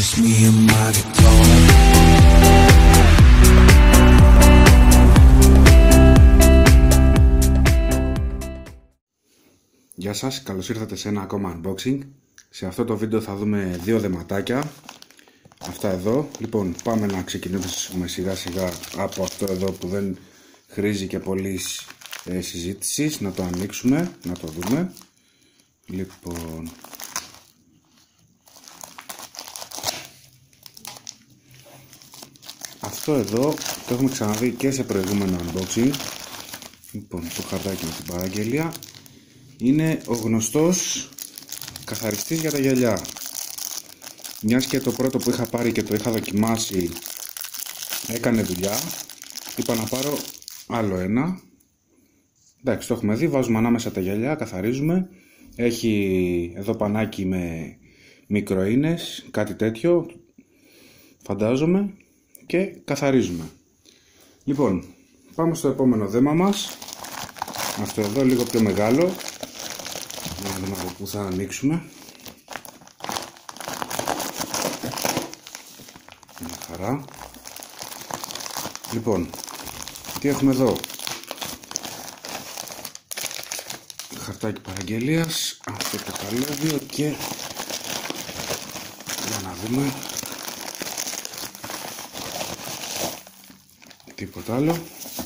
just me and my guitar. Γεια σας, καλώς ήρθατε σε ένα ακόμα unboxing. Σε αυτό το βίντεο θα δούμε δύο δεματάκια. Αυτά εδώ. Λοιπόν, πάμε να ξεκινήσουμε σιγά σιγά από αυτό εδώ που δεν χρήζει και πολύ συζήτησης. Να το ανοίξουμε, να το δούμε. Λοιπόν, αυτό εδώ το έχουμε ξαναδεί και σε προηγούμενο unboxing. Λοιπόν, το χαρτάκι με την παραγγελία είναι ο γνωστός καθαριστής για τα γυαλιά. Μιας και το πρώτο που είχα πάρει και το είχα δοκιμάσει έκανε δουλειά, είπα να πάρω άλλο ένα. Εντάξει, το έχουμε δει, βάζουμε ανάμεσα τα γυαλιά, καθαρίζουμε. Έχει εδώ πανάκι με μικροίνες, κάτι τέτοιο φαντάζομαι, και καθαρίζουμε. Λοιπόν, πάμε στο επόμενο δέμα μας. Αυτό εδώ λίγο πιο μεγάλο. Για να δούμε από πού θα ανοίξουμε. Μια χαρά. Λοιπόν, τι έχουμε εδώ? Χαρτάκι παραγγελίας, αυτό το καλώδιο και για να δούμε, τίποτα άλλο,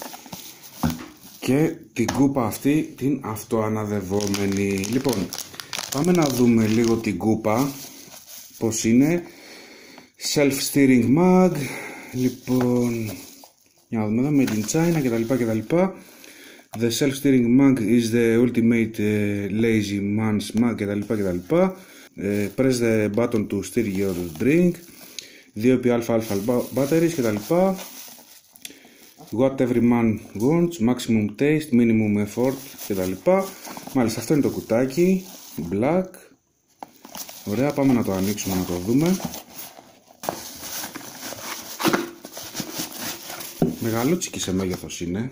και την κούπα αυτή την αυτοαναδευόμενη. Λοιπόν, πάμε να δούμε λίγο την κούπα πως είναι. Self-steering mug. Λοιπόν, για να δούμε εδώ, made in China κτλ. The self-steering mug is the ultimate lazy man's mug κτλ. Press the button to steer your drink. 2π batteries κτλ. What every man wants, maximum taste, minimum effort κτλ. Μάλιστα, αυτό είναι το κουτάκι, black. Ωραία, πάμε να το ανοίξουμε να το δούμε. Μεγαλούτσικη σε μέγεθος είναι.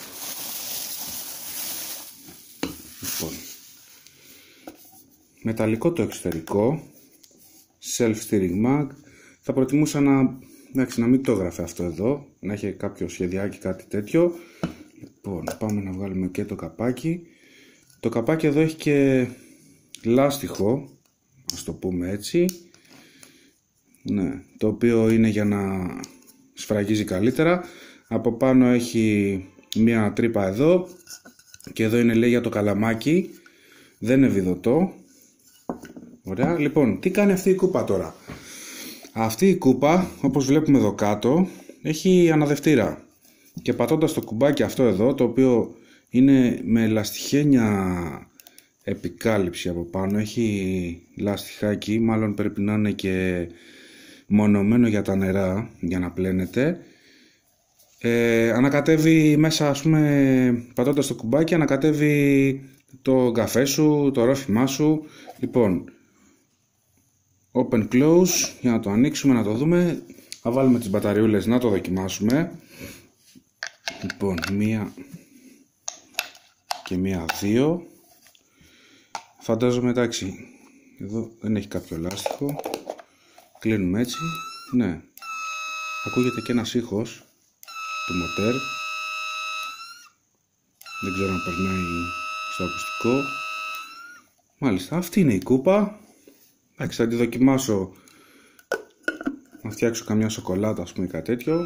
Λοιπόν, μεταλλικό το εξωτερικό, self-steering mug. Θα προτιμούσα να μην το έγραφε αυτό εδώ, να έχει κάποιο σχεδιάκι, κάτι τέτοιο. Λοιπόν, πάμε να βγάλουμε και το καπάκι. Το καπάκι εδώ έχει και λάστιχο, ας το πούμε έτσι, ναι, το οποίο είναι για να σφραγίζει καλύτερα. Από πάνω έχει μία τρύπα εδώ και εδώ είναι, λέει, για το καλαμάκι, δεν είναι βιδωτό. Ωραία, λοιπόν, τι κάνει αυτή η κούπα τώρα? Αυτή η κούπα, όπως βλέπουμε εδώ κάτω, έχει αναδευτήρα, και πατώντας το κουμπάκι αυτό εδώ, το οποίο είναι με λαστιχένια επικάλυψη από πάνω, έχει λαστιχάκι, μάλλον πρέπει να είναι και μονωμένο για τα νερά, για να πλένεται. Ανακατεύει μέσα, ας πούμε, πατώντας το κουμπάκι, ανακατεύει το καφέ σου, το ρόφημά σου. Λοιπόν, open close, για να το ανοίξουμε, να το δούμε. Θα βάλουμε τις μπαταριούλες να το δοκιμάσουμε. Λοιπόν, μία και μία, δύο. Φαντάζομαι, εντάξει, εδώ δεν έχει κάποιο λάστιχο. Κλείνουμε έτσι. Ναι, ακούγεται και ένας ήχος του μοτέρ. Δεν ξέρω αν περνάει στο ακουστικό. Μάλιστα, αυτή είναι η κούπα. Εντάξει, θα τη δοκιμάσω να φτιάξω καμιά σοκολάτα, ας πούμε, κάτι τέτοιο.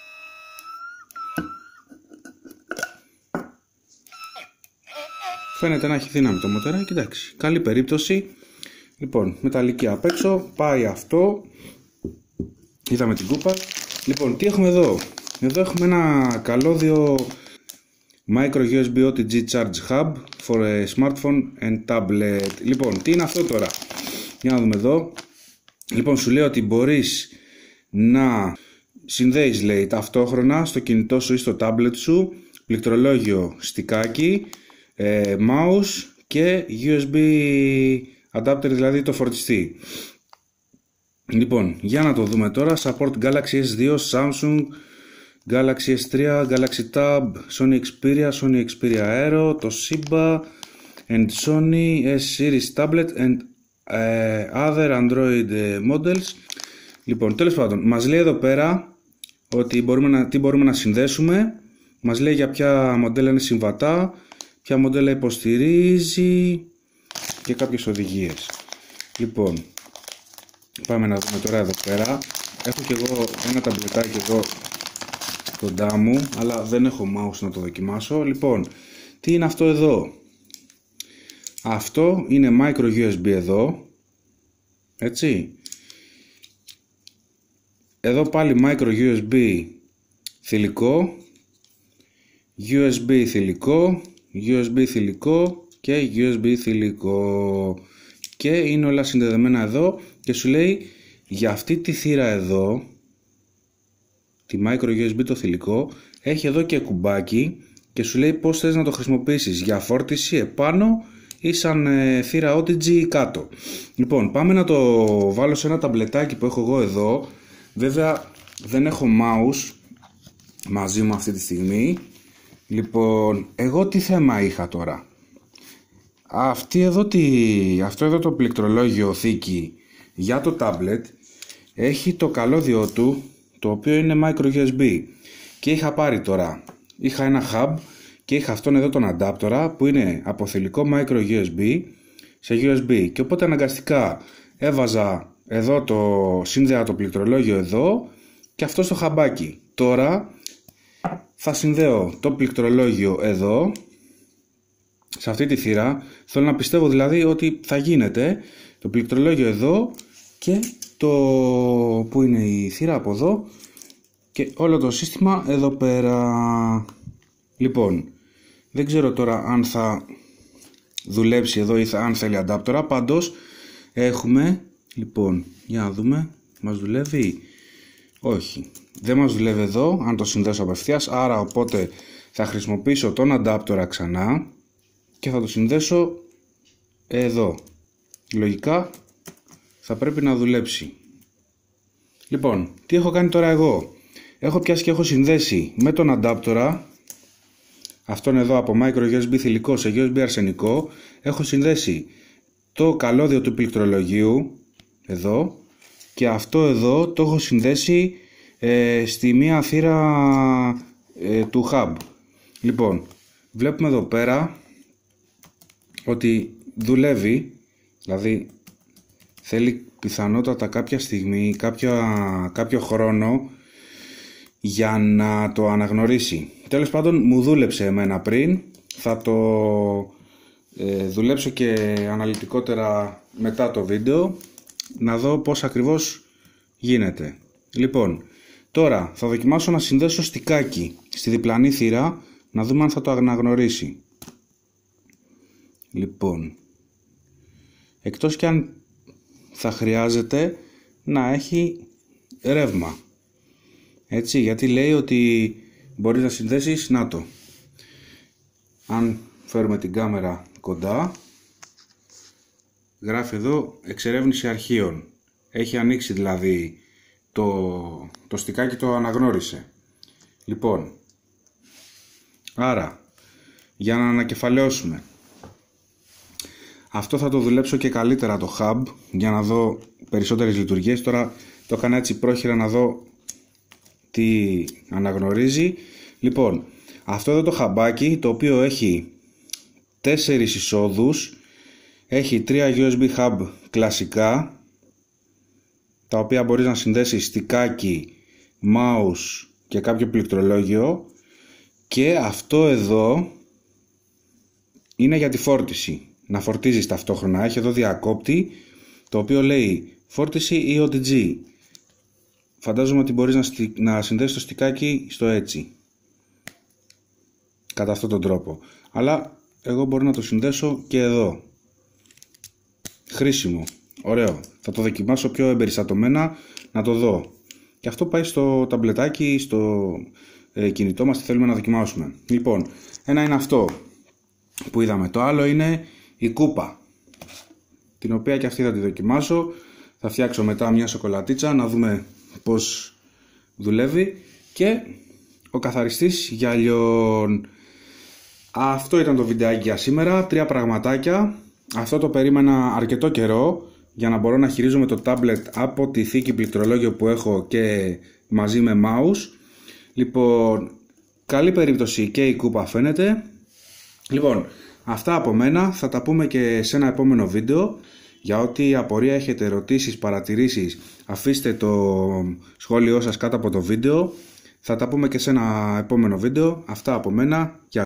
Φαίνεται να έχει δύναμη το μοτεράκι, εντάξει, καλή περίπτωση. Λοιπόν, μεταλλική απ' έξω, πάει αυτό. Είδαμε την κούπα. Λοιπόν, τι έχουμε εδώ? Εδώ έχουμε ένα καλώδιο Micro USB OTG Charge Hub for a smartphone and tablet. Λοιπόν, τι είναι αυτό τώρα? Για να δούμε εδώ. Λοιπόν, σου λέει ότι μπορείς να συνδέεις, λέει, ταυτόχρονα στο κινητό σου ή στο tablet σου πληκτρολόγιο, στικάκι, mouse και USB adapter, δηλαδή το φορτιστή. Λοιπόν, για να το δούμε τώρα. Support Galaxy S2, Samsung, Galaxy S3, Galaxy Tab, Sony Xperia, Sony Xperia Aero, Toshiba and Sony S-Series Tablet and other Android models. Λοιπόν, τέλος πάντων, μας λέει εδώ πέρα ότι τι μπορούμε να συνδέσουμε. Μας λέει για ποια μοντέλα είναι συμβατά, ποια μοντέλα υποστηρίζει και κάποιες οδηγίες. Λοιπόν, πάμε να δούμε τώρα εδώ πέρα. Έχω και εγώ ένα ταμπλετάκι εδώ κοντά μου, αλλά δεν έχω mouse να το δοκιμάσω. Λοιπόν, τι είναι αυτό εδώ? Αυτό είναι micro USB εδώ, έτσι. Εδώ πάλι micro USB θηλυκό, USB θηλυκό, USB θηλυκό και USB θηλυκό, και είναι όλα συνδεδεμένα εδώ και σου λέει για αυτή τη θύρα εδώ, τη micro USB το θηλυκό, έχει εδώ και κουμπάκι και σου λέει πώς θες να το χρησιμοποιήσεις, για φόρτιση επάνω ή σαν θύρα OTG κάτω. Λοιπόν, πάμε να το βάλω σε ένα ταμπλετάκι που έχω εγώ εδώ. Βέβαια δεν έχω mouse μαζί μου αυτή τη στιγμή. Λοιπόν, εγώ τι θέμα είχα τώρα? Αυτό εδώ το πληκτρολόγιο θήκη για το tablet έχει το καλώδιό του, το οποίο είναι micro USB, και είχα ένα hub και είχα αυτόν εδώ τον αντάπτορα που είναι από θηλυκό micro USB σε USB, και οπότε αναγκαστικά έβαζα εδώ σύνδεα το πληκτρολόγιο εδώ και αυτό στο χαμπάκι. Τώρα θα συνδέω το πληκτρολόγιο εδώ σε αυτή τη θύρα. Θέλω να πιστεύω δηλαδή ότι θα γίνεται το πληκτρολόγιο εδώ και που είναι η θύρα από εδώ και όλο το σύστημα εδώ πέρα. Λοιπόν, δεν ξέρω τώρα αν θα δουλέψει εδώ ή αν θέλει αντάπτορα. Πάντως έχουμε, λοιπόν, για να δούμε, μας δουλεύει? Όχι, δεν μας δουλεύει εδώ αν το συνδέσω απευθείας, άρα οπότε θα χρησιμοποιήσω τον αντάπτορα ξανά και θα το συνδέσω εδώ. Λογικά θα πρέπει να δουλέψει. Λοιπόν, τι έχω κάνει τώρα εγώ? Έχω πιάσει και έχω συνδέσει με τον αντάπτορα αυτόν εδώ από micro USB θηλυκό σε USB αρσενικό. Έχω συνδέσει το καλώδιο του πληκτρολογίου εδώ και αυτό εδώ το έχω συνδέσει στη μία θύρα του hub. Λοιπόν, βλέπουμε εδώ πέρα ότι δουλεύει, δηλαδή θέλει πιθανότατα κάποια στιγμή, κάποιο χρόνο για να το αναγνωρίσει. Τέλος πάντων, μου δούλεψε εμένα πριν, θα το δουλέψω και αναλυτικότερα μετά το βίντεο, να δω πώς ακριβώς γίνεται. Λοιπόν, τώρα θα δοκιμάσω να συνδέσω στικάκι στη διπλανή θύρα, να δούμε αν θα το αναγνωρίσει. Λοιπόν, εκτός και αν θα χρειάζεται να έχει ρεύμα, έτσι, γιατί λέει ότι μπορείς να συνδέσεις, να το, αν φέρουμε την κάμερα κοντά, γράφει εδώ εξερεύνηση αρχείων. Έχει ανοίξει δηλαδή το στικάκι, το αναγνώρισε. Λοιπόν, άρα για να ανακεφαλαιώσουμε, αυτό θα το δουλέψω και καλύτερα το hub για να δω περισσότερες λειτουργίες. Τώρα το έκανα έτσι πρόχειρα να δω τι αναγνωρίζει. Λοιπόν, αυτό εδώ το χαμπάκι, το οποίο έχει 4 εισόδους, έχει 3 USB hub κλασικά, τα οποία μπορείς να συνδέσεις στικάκι, mouse και κάποιο πληκτρολόγιο, και αυτό εδώ είναι για τη φόρτιση, να φορτίζεις ταυτόχρονα. Έχει εδώ διακόπτη, το οποίο λέει φόρτιση ή OTG. Φαντάζομαι ότι μπορείς να συνδέσεις το στικάκι στο έτσι, κατά αυτόν τον τρόπο, αλλά εγώ μπορώ να το συνδέσω και εδώ. Χρήσιμο, ωραίο. Θα το δοκιμάσω πιο εμπεριστατωμένα να το δω. Και αυτό πάει στο ταμπλετάκι, στο κινητό μας, τι θέλουμε να δοκιμάσουμε. Λοιπόν, ένα είναι αυτό που είδαμε. Το άλλο είναι η κούπα, την οποία και αυτή θα τη δοκιμάσω. Θα φτιάξω μετά μια σοκολατίτσα να δούμε πώς δουλεύει, και ο καθαριστής γυαλιών. Αυτό ήταν το βιντεάκι για σήμερα. 3 πραγματάκια. Αυτό το περίμενα αρκετό καιρό για να μπορώ να χειρίζομαι το tablet από τη θήκη πληκτρολόγιο που έχω και μαζί με mouse. Λοιπόν, καλή περίπτωση και η κούπα φαίνεται. Λοιπόν, αυτά από μένα, θα τα πούμε και σε ένα επόμενο βίντεο. Για ό,τι απορία έχετε, ερωτήσεις, παρατηρήσεις, αφήστε το σχόλιο σας κάτω από το βίντεο. Θα τα πούμε και σε ένα επόμενο βίντεο. Αυτά από μένα. Γεια σας.